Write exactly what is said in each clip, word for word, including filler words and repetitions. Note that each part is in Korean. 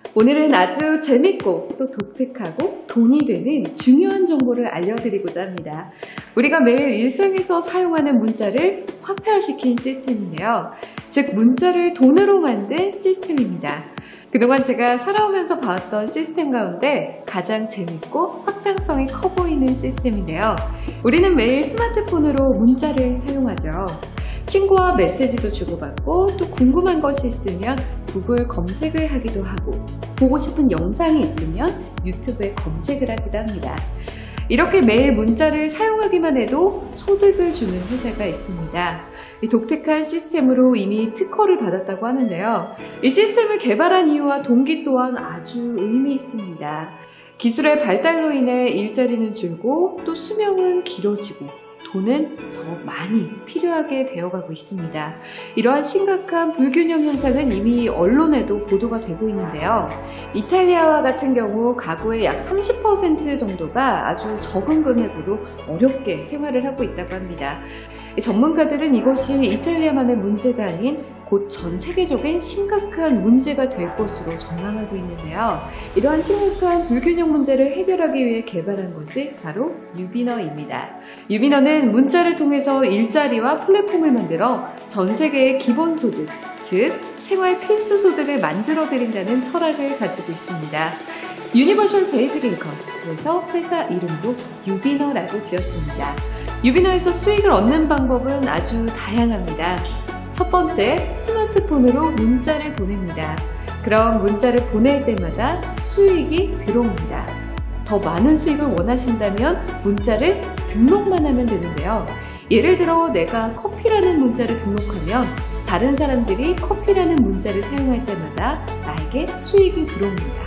오늘은 아주 재밌고 또 독특하고 돈이 되는 중요한 정보를 알려드리고자 합니다. 우리가 매일 일상에서 사용하는 문자를 화폐화시킨 시스템인데요. 즉 문자를 돈으로 만든 시스템입니다. 그동안 제가 살아오면서 봐왔던 시스템 가운데 가장 재밌고 확장성이 커 보이는 시스템인데요. 우리는 매일 스마트폰으로 문자를 사용하죠. 친구와 메시지도 주고받고 또 궁금한 것이 있으면 구글 검색을 하기도 하고 보고 싶은 영상이 있으면 유튜브에 검색을 하기도 합니다. 이렇게 매일 문자를 사용하기만 해도 소득을 주는 회사가 있습니다. 이 독특한 시스템으로 이미 특허를 받았다고 하는데요. 이 시스템을 개발한 이유와 동기 또한 아주 의미 있습니다. 기술의 발달로 인해 일자리는 줄고 또 수명은 길어지고 돈은 더 많이 필요하게 되어가고 있습니다. 이러한 심각한 불균형 현상은 이미 언론에도 보도가 되고 있는데요. 이탈리아와 같은 경우 가구의 약 삼십 퍼센트 정도가 아주 적은 금액으로 어렵게 생활을 하고 있다고 합니다. 전문가들은 이것이 이탈리아만의 문제가 아닌 곧 전 세계적인 심각한 문제가 될 것으로 전망하고 있는데요. 이러한 심각한 불균형 문제를 해결하기 위해 개발한 것이 바로 유비너입니다. 유비너는 문자를 통해서 일자리와 플랫폼을 만들어 전 세계의 기본소득, 즉 생활 필수 소득을 만들어 드린다는 철학을 가지고 있습니다. 유니버셜 베이직 인컴, 그래서 회사 이름도 유비너라고 지었습니다. 유비너에서 수익을 얻는 방법은 아주 다양합니다. 첫 번째, 스마트폰으로 문자를 보냅니다. 그럼 문자를 보낼 때마다 수익이 들어옵니다. 더 많은 수익을 원하신다면 문자를 등록만 하면 되는데요. 예를 들어 내가 커피라는 문자를 등록하면 다른 사람들이 커피라는 문자를 사용할 때마다 나에게 수익이 들어옵니다.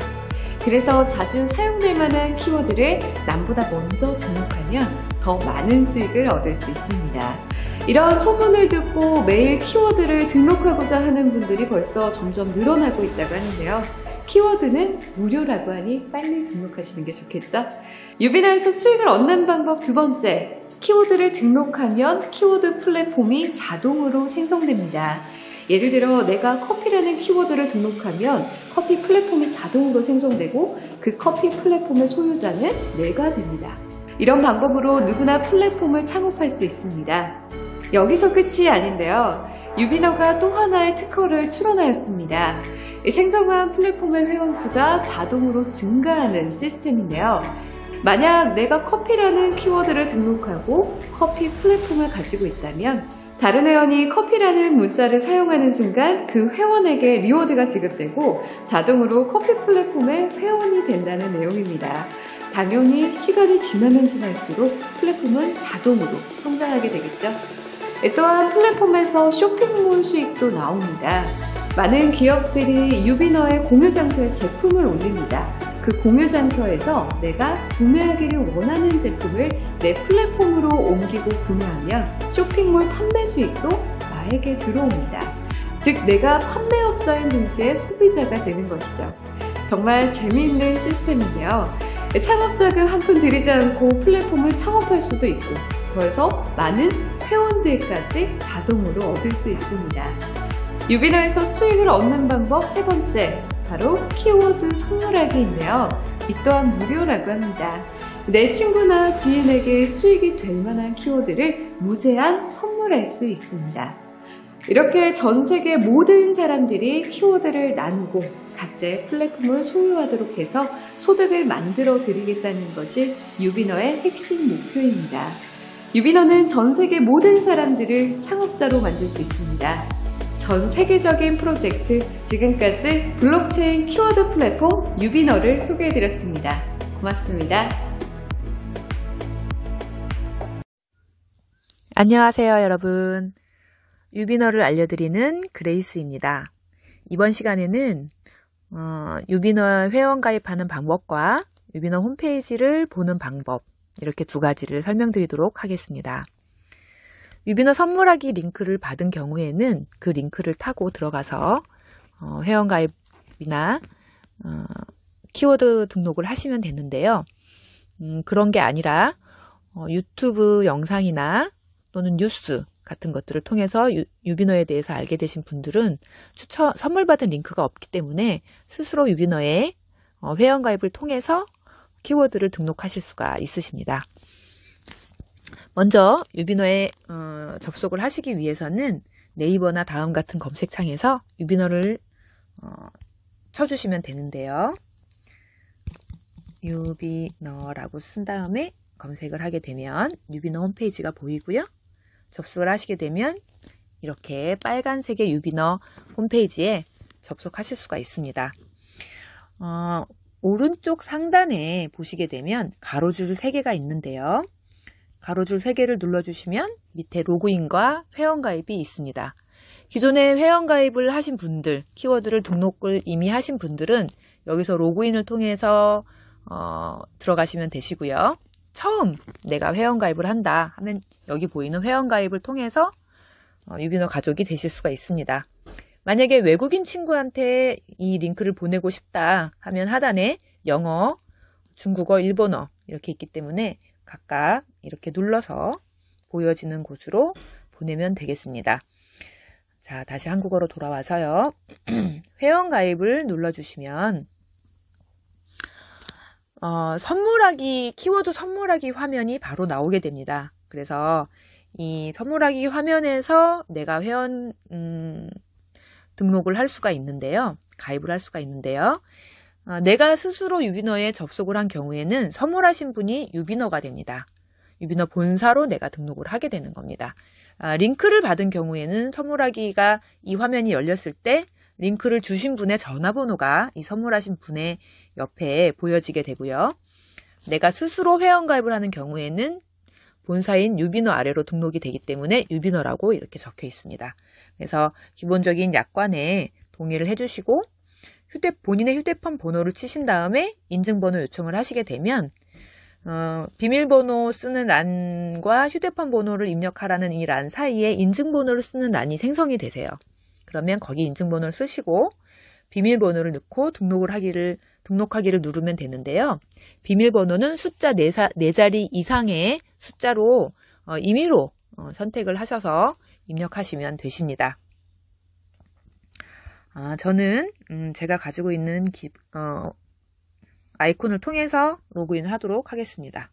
그래서 자주 사용될 만한 키워드를 남보다 먼저 등록하면 더 많은 수익을 얻을 수 있습니다. 이런 소문을 듣고 매일 키워드를 등록하고자 하는 분들이 벌써 점점 늘어나고 있다고 하는데요. 키워드는 무료라고 하니 빨리 등록하시는 게 좋겠죠? 유비너에서 수익을 얻는 방법 두 번째, 키워드를 등록하면 키워드 플랫폼이 자동으로 생성됩니다. 예를 들어 내가 커피라는 키워드를 등록하면 커피 플랫폼이 자동으로 생성되고 그 커피 플랫폼의 소유자는 내가 됩니다. 이런 방법으로 누구나 플랫폼을 창업할 수 있습니다. 여기서 끝이 아닌데요. 유비너가 또 하나의 특허를 출원하였습니다. 생성한 플랫폼의 회원수가 자동으로 증가하는 시스템인데요. 만약 내가 커피라는 키워드를 등록하고 커피 플랫폼을 가지고 있다면 다른 회원이 커피라는 문자를 사용하는 순간 그 회원에게 리워드가 지급되고 자동으로 커피 플랫폼의 회원이 된다는 내용입니다. 당연히 시간이 지나면 지날수록 플랫폼은 자동으로 성장하게 되겠죠. 또한 플랫폼에서 쇼핑몰 수익도 나옵니다. 많은 기업들이 유비너의 공유장터에 제품을 올립니다. 그 공유장터에서 내가 구매하기를 원하는 제품을 내 플랫폼으로 옮기고 구매하면 쇼핑몰 판매 수익도 나에게 들어옵니다. 즉 내가 판매업자인 동시에 소비자가 되는 것이죠. 정말 재미있는 시스템인데요. 창업자금 한 푼 들이지 않고 플랫폼을 창업할 수도 있고 더해서 많은 회원들까지 자동으로 얻을 수 있습니다. 유비너에서 수익을 얻는 방법 세 번째, 바로 키워드 선물하기인데요. 이 또한 무료라고 합니다. 내 친구나 지인에게 수익이 될 만한 키워드를 무제한 선물할 수 있습니다. 이렇게 전 세계 모든 사람들이 키워드를 나누고 각자의 플랫폼을 소유하도록 해서 소득을 만들어 드리겠다는 것이 유비너의 핵심 목표입니다. 유비너는 전 세계 모든 사람들을 창업자로 만들 수 있습니다. 전 세계적인 프로젝트, 지금까지 블록체인 키워드 플랫폼 유비너를 소개해드렸습니다. 고맙습니다. 안녕하세요, 여러분. 유비너를 알려드리는 그레이스입니다. 이번 시간에는 어, 유비너 회원 가입하는 방법과 유비너 홈페이지를 보는 방법, 이렇게 두 가지를 설명드리도록 하겠습니다. 유비너 선물하기 링크를 받은 경우에는 그 링크를 타고 들어가서 어, 회원 가입이나 어, 키워드 등록을 하시면 되는데요. 음, 그런 게 아니라 어, 유튜브 영상이나 또는 뉴스 같은 것들을 통해서 유, 유비너에 대해서 알게 되신 분들은 추천, 선물 받은 링크가 없기 때문에 스스로 유비너에 어, 회원가입을 통해서 키워드를 등록하실 수가 있으십니다. 먼저 유비너에 어, 접속을 하시기 위해서는 네이버나 다음 같은 검색창에서 유비너를 어, 쳐주시면 되는데요. 유비너라고 쓴 다음에 검색을 하게 되면 유비너 홈페이지가 보이고요. 접속을 하시게 되면 이렇게 빨간색의 유비너 홈페이지에 접속하실 수가 있습니다. 어, 오른쪽 상단에 보시게 되면 가로줄 세 개가 있는데요. 가로줄 세 개를 눌러주시면 밑에 로그인과 회원가입이 있습니다. 기존에 회원가입을 하신 분들, 키워드를 등록을 이미 하신 분들은 여기서 로그인을 통해서 어, 들어가시면 되시고요. 처음 내가 회원가입을 한다 하면 여기 보이는 회원가입을 통해서 어, 유비너 가족이 되실 수가 있습니다. 만약에 외국인 친구한테 이 링크를 보내고 싶다 하면 하단에 영어, 중국어, 일본어 이렇게 있기 때문에 각각 이렇게 눌러서 보여지는 곳으로 보내면 되겠습니다. 자, 다시 한국어로 돌아와서요. 회원가입을 눌러주시면 어, 선물하기, 키워드 선물하기 화면이 바로 나오게 됩니다. 그래서 이 선물하기 화면에서 내가 회원 음, 등록을 할 수가 있는데요. 가입을 할 수가 있는데요. 어, 내가 스스로 유비너에 접속을 한 경우에는 선물하신 분이 유비너가 됩니다. 유비너 본사로 내가 등록을 하게 되는 겁니다. 아, 링크를 받은 경우에는 선물하기가 이 화면이 열렸을 때 링크를 주신 분의 전화번호가 이 선물하신 분의 옆에 보여지게 되고요. 내가 스스로 회원가입을 하는 경우에는 본사인 유비너 아래로 등록이 되기 때문에 유비너라고 이렇게 적혀 있습니다. 그래서 기본적인 약관에 동의를 해주시고 휴대, 본인의 휴대폰 번호를 치신 다음에 인증번호 요청을 하시게 되면 어, 비밀번호 쓰는 란과 휴대폰 번호를 입력하라는 이 란 사이에 인증번호를 쓰는 란이 생성이 되세요. 그러면 거기 인증번호를 쓰시고 비밀번호를 넣고 등록을 하기를, 등록하기를 누르면 되는데요. 비밀번호는 숫자 네, 사, 네 자리 이상의 숫자로 어, 임의로 어, 선택을 하셔서 입력하시면 되십니다. 아, 저는 음, 제가 가지고 있는 기, 어, 아이콘을 통해서 로그인을 하도록 하겠습니다.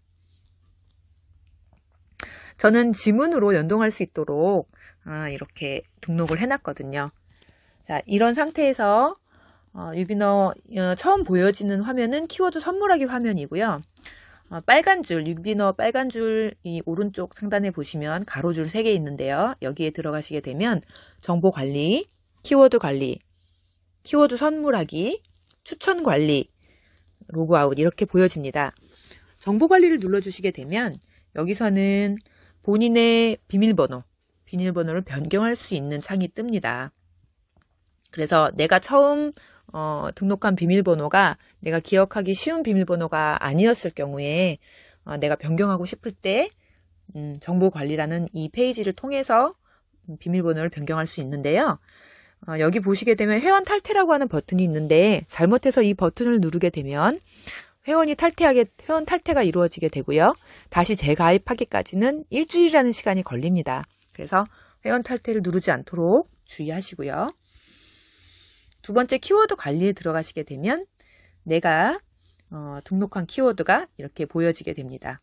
저는 지문으로 연동할 수 있도록 아, 이렇게 등록을 해놨거든요. 자, 이런 상태에서 어, 유비너 어, 처음 보여지는 화면은 키워드 선물하기 화면이고요. 어, 빨간 줄, 유비너 빨간 줄 이 오른쪽 상단에 보시면 가로줄 세 개 있는데요. 여기에 들어가시게 되면 정보 관리, 키워드 관리, 키워드 선물하기, 추천 관리, 로그아웃 이렇게 보여집니다. 정보 관리를 눌러주시게 되면 여기서는 본인의 비밀번호, 비밀번호를 변경할 수 있는 창이 뜹니다. 그래서 내가 처음 어, 등록한 비밀번호가 내가 기억하기 쉬운 비밀번호가 아니었을 경우에 어, 내가 변경하고 싶을 때 음, 정보관리라는 이 페이지를 통해서 비밀번호를 변경할 수 있는데요. 어, 여기 보시게 되면 회원 탈퇴라고 하는 버튼이 있는데 잘못해서 이 버튼을 누르게 되면 회원이 탈퇴하게, 회원 탈퇴가 이루어지게 되고요. 다시 재가입하기까지는 일주일이라는 시간이 걸립니다. 그래서 회원 탈퇴를 누르지 않도록 주의하시고요. 두 번째 키워드 관리에 들어가시게 되면 내가 어, 등록한 키워드가 이렇게 보여지게 됩니다.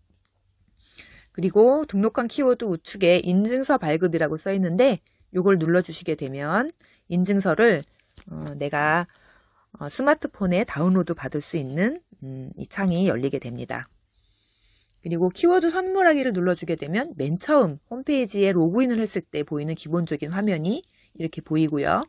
그리고 등록한 키워드 우측에 인증서 발급이라고 써 있는데 이걸 눌러주시게 되면 인증서를 어, 내가 어, 스마트폰에 다운로드 받을 수 있는 음, 이 창이 열리게 됩니다. 그리고 키워드 선물하기를 눌러주게 되면 맨 처음 홈페이지에 로그인을 했을 때 보이는 기본적인 화면이 이렇게 보이고요.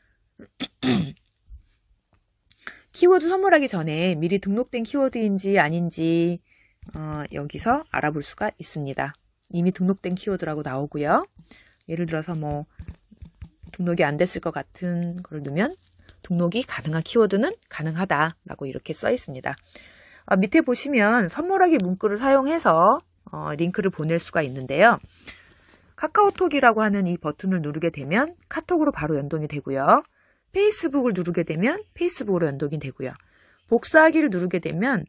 키워드 선물하기 전에 미리 등록된 키워드인지 아닌지 어, 여기서 알아볼 수가 있습니다. 이미 등록된 키워드라고 나오고요. 예를 들어서 뭐 등록이 안 됐을 것 같은 걸 넣으면 등록이 가능한 키워드는 가능하다라고 이렇게 써 있습니다. 아, 밑에 보시면 선물하기 문구를 사용해서 어, 링크를 보낼 수가 있는데요. 카카오톡이라고 하는 이 버튼을 누르게 되면 카톡으로 바로 연동이 되고요. 페이스북을 누르게 되면 페이스북으로 연동이 되고요. 복사하기를 누르게 되면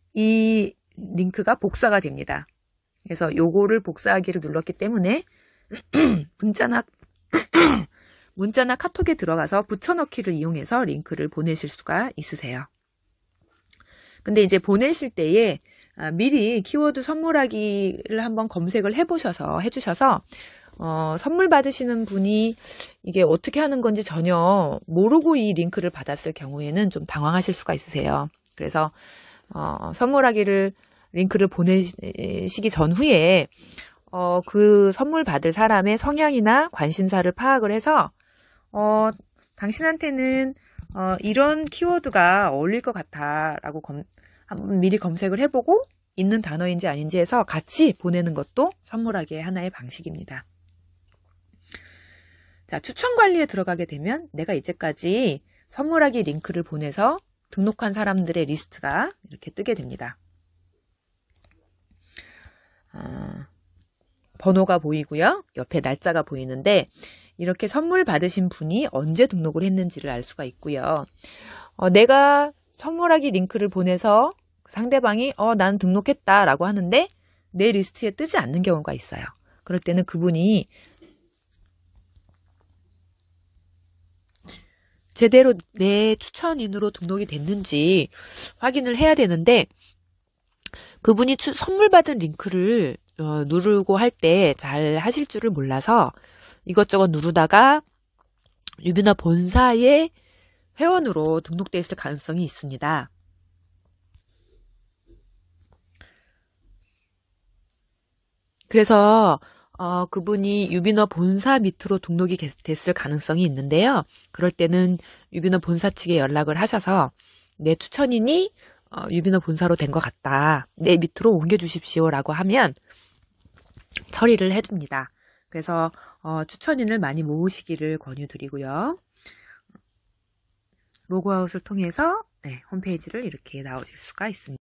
이 링크가 복사가 됩니다. 그래서 요거를 복사하기를 눌렀기 때문에 문자나 문자나 카톡에 들어가서 붙여넣기를 이용해서 링크를 보내실 수가 있으세요. 근데 이제 보내실 때에 미리 키워드 선물하기를 한번 검색을 해보셔서 해주셔서 어, 선물 받으시는 분이 이게 어떻게 하는 건지 전혀 모르고 이 링크를 받았을 경우에는 좀 당황하실 수가 있으세요. 그래서 어, 선물하기를 링크를 보내시기 전후에 어, 그 선물 받을 사람의 성향이나 관심사를 파악을 해서 어, 당신한테는 어, 이런 키워드가 어울릴 것 같아 라고 검, 한번 미리 검색을 해보고 있는 단어인지 아닌지 해서 같이 보내는 것도 선물하기의 하나의 방식입니다. 자, 추천 관리에 들어가게 되면 내가 이제까지 선물하기 링크를 보내서 등록한 사람들의 리스트가 이렇게 뜨게 됩니다. 아, 번호가 보이고요. 옆에 날짜가 보이는데 이렇게 선물 받으신 분이 언제 등록을 했는지를 알 수가 있고요. 어, 내가 선물하기 링크를 보내서 상대방이 어, 난 등록했다 라고 하는데 내 리스트에 뜨지 않는 경우가 있어요. 그럴 때는 그분이 제대로 내 추천인으로 등록이 됐는지 확인을 해야 되는데 그분이 추, 선물 받은 링크를 어, 누르고 할 때 잘 하실 줄을 몰라서 이것저것 누르다가 유비너 본사의 회원으로 등록되어 있을 가능성이 있습니다. 그래서 어, 그분이 유비너 본사 밑으로 등록이 됐을 가능성이 있는데요. 그럴 때는 유비너 본사 측에 연락을 하셔서 내 추천인이 어, 유비너 본사로 된 것 같다. 내 밑으로 옮겨주십시오 라고 하면 처리를 해줍니다. 그래서 어, 추천인을 많이 모으시기를 권유드리고요. 로그아웃을 통해서 네, 홈페이지를 이렇게 나오실 수가 있습니다.